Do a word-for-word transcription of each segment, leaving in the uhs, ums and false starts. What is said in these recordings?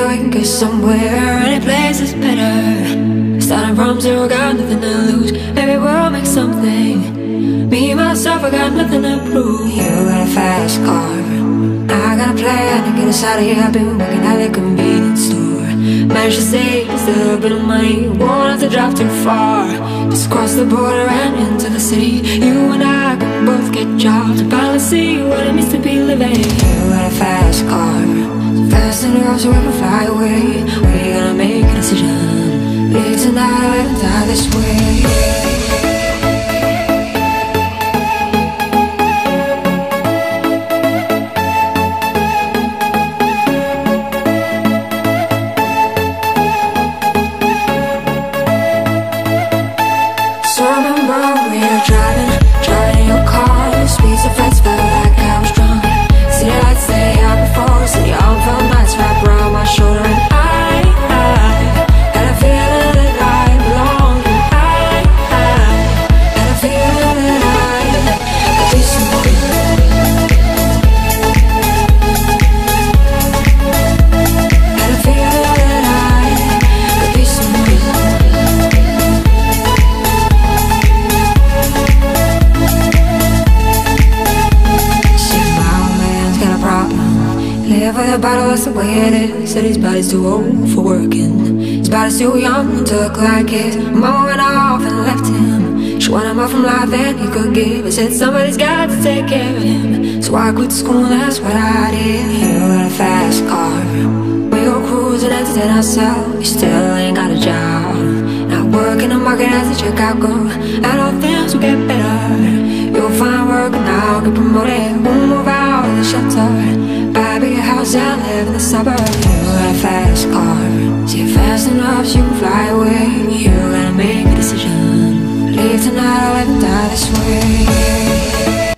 we can get somewhere. Any place is better. Starting from zero, got nothing to lose. Maybe we'll make something. Me, myself, I got nothing to prove. You got a fast car, I got a plan to get us out of here. I've been working at the convenience store. Managed to save just a little bit of money. Won't have to drive too far. Just cross the border and into the city. You and I can both get jobs and finally see what it means to be living. You got a fast car, so fast enough so we can fly away. We're gonna make a decision. Live tonight or let die this way. A bottle, that's the way it is. Said his body's too old for working. His body's too young to look like his. Mama went off and left him. She wanted more from life than he could give. I said somebody's got to take care of him. So I quit school and that's what I did. You got a fast car, we go cruising and entertain ourselves. You still ain't got a job, not working the market as a checkout girl. And all things will get better. You'll find work now, get promoted. We'll move out of the shelter. Buy a bigger house and live in the suburbs. You got a fast car, so you're fast enough so you can fly away. You gotta make a decision. Leave tonight or let me die this way.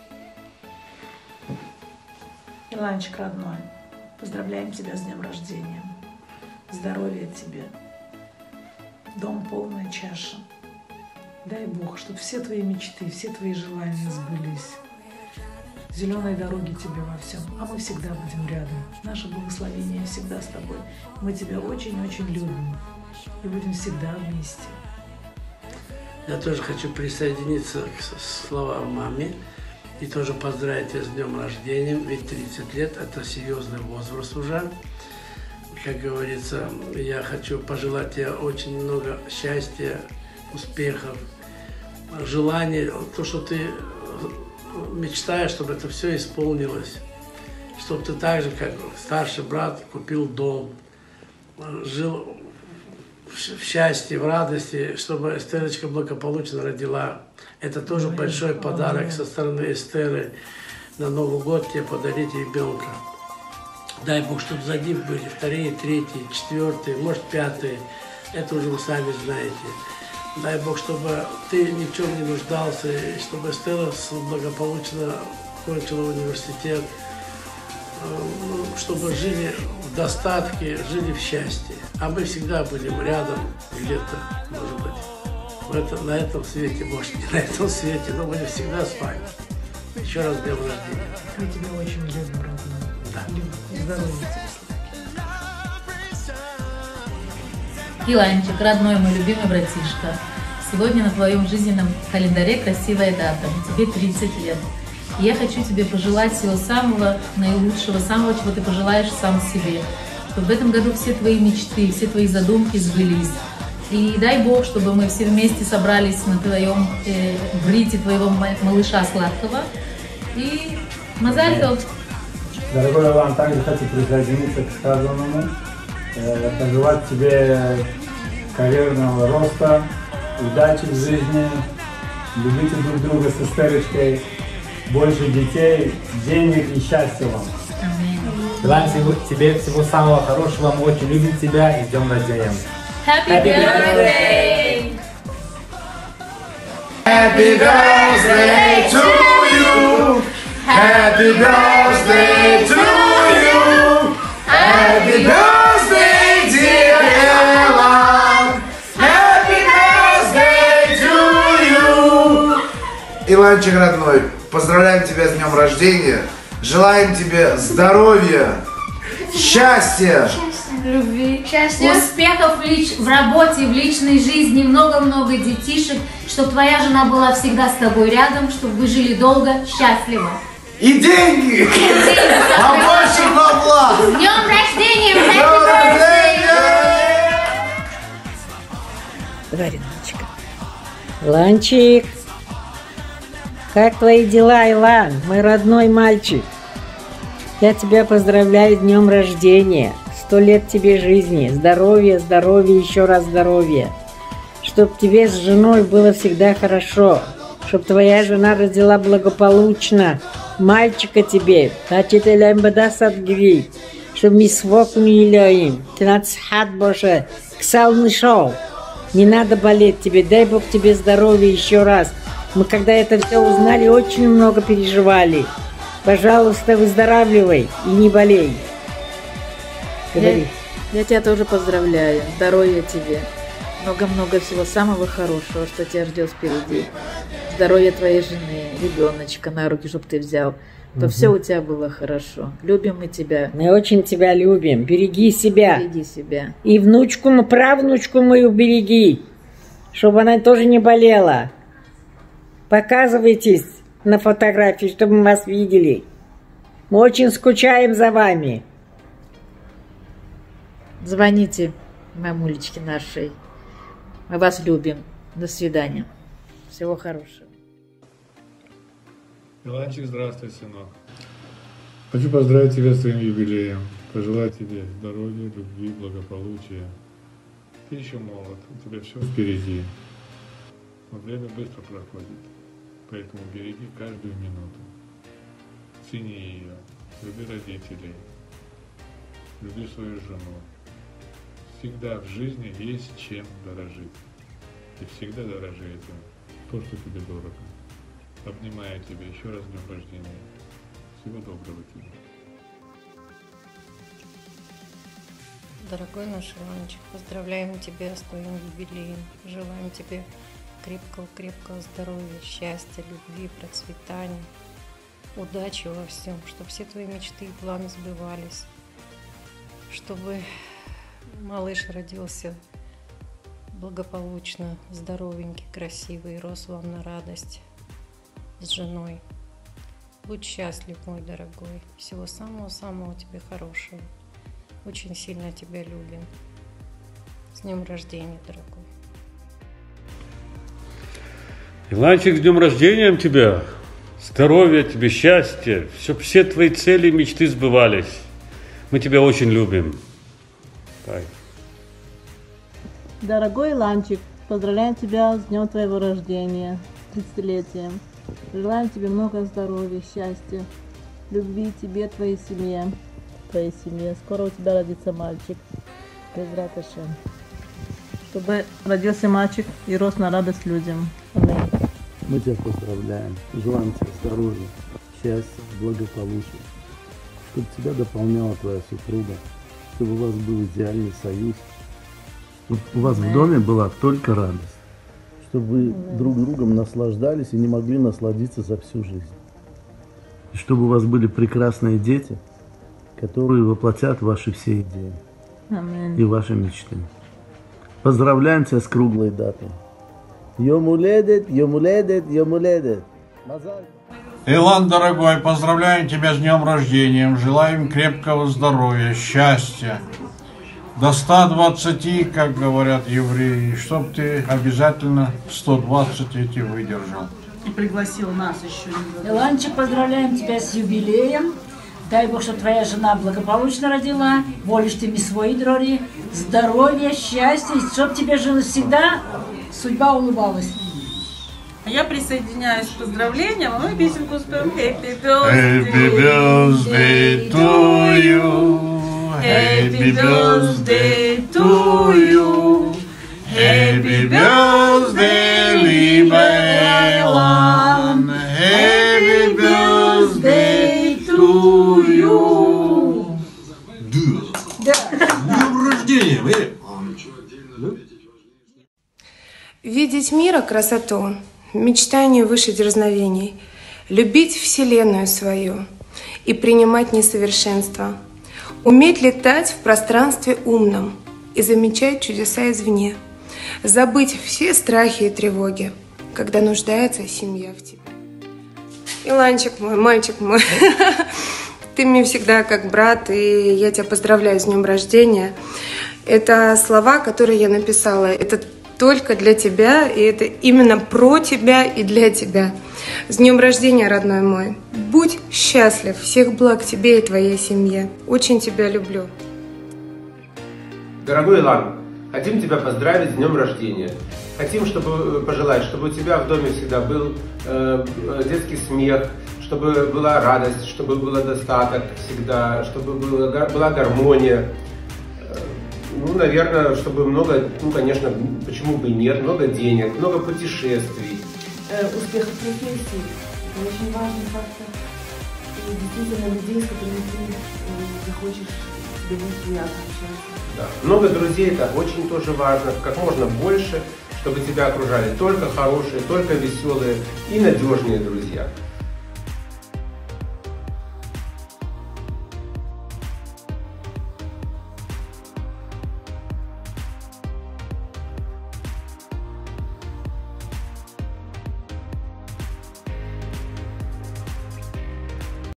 Иланчик родной, поздравляем тебя с днем рождения. Здоровья тебе, дом полная чаша. Дай Бог, чтобы все твои мечты, все твои желания сбылись. Зеленой дороги тебе во всем, а мы всегда будем рядом. Наше благословение всегда с тобой. Мы тебя очень-очень любим и будем всегда вместе. Я тоже хочу присоединиться к словам маме и тоже поздравить тебя с днем рождения. Ведь тридцать лет – это серьезный возраст уже. Как говорится, я хочу пожелать тебе очень много счастья, успехов, желаний, то, что ты мечтаешь, чтобы это все исполнилось, чтобы ты так же, как старший брат, купил дом, жил в счастье, в радости, чтобы Эстерочка благополучно родила. Это тоже большой подарок со стороны Эстеры на Новый год тебе подарить ребенка. Дай Бог, чтобы за ним были вторые, третьи, четвертые, может пятые. Это уже вы сами знаете. Дай Бог, чтобы ты ни в чем не нуждался, и чтобы Эстера благополучно кончила университет, чтобы жили в достатке, жили в счастье. А мы всегда будем рядом, где-то, может быть, в этом, на этом свете, может, не на этом свете, но будем всегда с вами. Еще раз днем рождения. Мы тебя очень любим, родной. Да. Здоровья. Иланчик, родной мой любимый братишка, сегодня на твоем жизненном календаре красивая дата, тебе тридцать лет. И я хочу тебе пожелать всего самого наилучшего, самого, чего ты пожелаешь сам себе. Чтобы в этом году все твои мечты, все твои задумки сбылись. И дай Бог, чтобы мы все вместе собрались на твоем э, брите твоего малыша сладкого. И мазаль тов. Дорогой Илан, также хочу присоединиться к сказанному. Пожелать тебе карьерного роста, удачи в жизни, любите друг друга с Эстерочкой, больше детей, денег и счастья вам. Желаем тебе всего самого хорошего, мы очень любим тебя и с днем рождения. Happy birthday! Happy birthday to you! Happy birthday to you! Happy birthday, dear Илан! Happy birthday to you! Иланчик родной, поздравляем тебя с днем рождения! Желаем тебе здоровья, счастья, любви, счастья, успехов в, лич... в работе, в личной жизни, много-много детишек, чтобы твоя жена была всегда с тобой рядом, чтобы вы жили долго, счастливо. И деньги! Побольше бабла! С днем рождения! С днем рождения! Давай, Ренаточка. Ланчик, как твои дела, Илан, мой родной мальчик? Я тебя поздравляю с днем рождения. Сто лет тебе жизни, здоровья, здоровья, еще раз здоровья. Чтоб тебе с женой было всегда хорошо. Чтоб твоя жена родила благополучно. Мальчика тебе, тачит элем бадасат гри. Чтоб мисвок не илаим. Тенацхат боше, ксал шоу. Не надо болеть тебе, дай Бог тебе здоровья еще раз. Мы когда это все узнали, очень много переживали. Пожалуйста, выздоравливай и не болей. Я, я тебя тоже поздравляю. Здоровья тебе. Много-много всего самого хорошего, что тебя ждет впереди. Здоровья твоей жены, ребеночка на руки, чтобы ты взял. То угу. все у тебя было хорошо. Любим мы тебя. Мы очень тебя любим. Береги себя. Береги себя. И внучку, правнучку мою береги, чтобы она тоже не болела. Показывайтесь на фотографии, чтобы мы вас видели. Мы очень скучаем за вами. Звоните мамулечке нашей. Мы вас любим. До свидания. Всего хорошего. Иланчик, здравствуй, сынок. Хочу поздравить тебя с твоим юбилеем. Пожелать тебе здоровья, любви, благополучия. Ты еще молод, у тебя все впереди. Но время быстро проходит. Поэтому береги каждую минуту. Цени ее, люби родителей, люби свою жену. Всегда в жизни есть чем дорожить. И всегда дорожи этим, то, что тебе дорого. Обнимаю тебя еще раз с днем рождения. Всего доброго тебе. Дорогой наш Иванчик, поздравляем тебя с твоим юбилеем. Желаем тебе крепкого-крепкого здоровья, счастья, любви, процветания, удачи во всем, чтобы все твои мечты и планы сбывались, чтобы малыш родился благополучно, здоровенький, красивый, рос вам на радость с женой. Будь счастлив, мой дорогой. Всего самого-самого тебе хорошего. Очень сильно тебя любим. С днем рождения, дорогой. Иланчик, с днем рождения тебя. Здоровья тебе, счастья. Чтоб все твои цели и мечты сбывались. Мы тебя очень любим. Бай. Дорогой Иланчик, поздравляем тебя с днем твоего рождения, тридцатилетием. Желаем тебе много здоровья, счастья, любви тебе, твоей семье, твоей семье. Скоро у тебя родится мальчик. Безрат Ашем. Чтобы родился мальчик и рос на радость людям. Аминь. Мы тебя поздравляем. Желаем тебе здоровья, счастья, благополучия. Чтобы тебя дополняла твоя супруга. Чтобы у вас был идеальный союз. Чтобы у вас в доме была только радость. Чтобы вы друг другом наслаждались и не могли насладиться за всю жизнь. И чтобы у вас были прекрасные дети, которые воплотят ваши все идеи. Аминь. И ваши мечты. Поздравляем тебя с круглой датой. Йомуледет, йомуледет, йомуледет. Илан, дорогой, поздравляем тебя с днем рождения. Желаем крепкого здоровья, счастья. До ста двадцати, как говорят евреи, чтоб ты обязательно сто двадцать эти выдержал. И пригласил нас еще. Иланчик, поздравляем тебя с юбилеем. Дай Бог, чтобы твоя жена благополучно родила, волишь ты ми свои дрори, здоровья, счастья, чтобы тебе жилось всегда, судьба улыбалась. А я присоединяюсь к поздравлениям, а мы песенку споем. Happy Happy birthday to you. Happy birthday to you. Happy birthday, lieber Ilan. Happy birthday to you. Да. Днем рождения! Видеть мира красоту, мечтание выше дерзновений, любить вселенную свою и принимать несовершенство, Уметь летать в пространстве умном и замечать чудеса извне. Забыть все страхи и тревоги, когда нуждается семья в тебе. Иланчик мой, мальчик мой, ты мне всегда как брат, и я тебя поздравляю с днем рождения. Это слова, которые я написала, это только для тебя, и это именно про тебя и для тебя. С днем рождения, родной мой. Будь счастлив, всех благ тебе и твоей семье. Очень тебя люблю. Дорогой Илан, хотим тебя поздравить с днем рождения. Хотим, чтобы пожелать, чтобы у тебя в доме всегда был э, детский смех, чтобы была радость, чтобы был достаток всегда, чтобы была, была гармония. Ну, наверное, чтобы много, ну, конечно, почему бы и нет, много денег, много путешествий. Э, успех в профессии – это очень важный фактор. И действительно людей, с которыми ты э, захочешь, тебе будет приятно общаться. Да. Много друзей – это очень тоже важно, как можно больше, чтобы тебя окружали только хорошие, только веселые и надежные друзья.